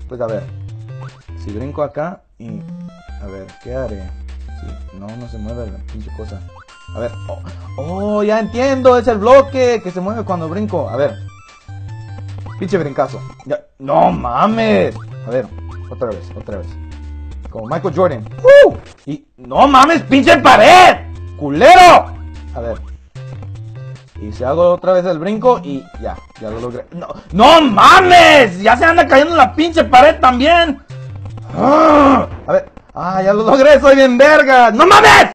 Pues a ver. Si brinco acá y... A ver, ¿qué haré? Sí, no se mueve la pinche cosa. A ver. Oh, ya entiendo. Es el bloque que se mueve cuando brinco. A ver. Pinche brincazo. Ya. No mames. A ver. Otra vez. Como Michael Jordan. Y... ¡No mames, pinche pared! ¡Culero! A ver. Y si hago otra vez el brinco y ya lo logré. ¡No mames! Ya se anda cayendo la pinche pared también. A ver. Ya lo logré, soy bien verga. ¡No mames!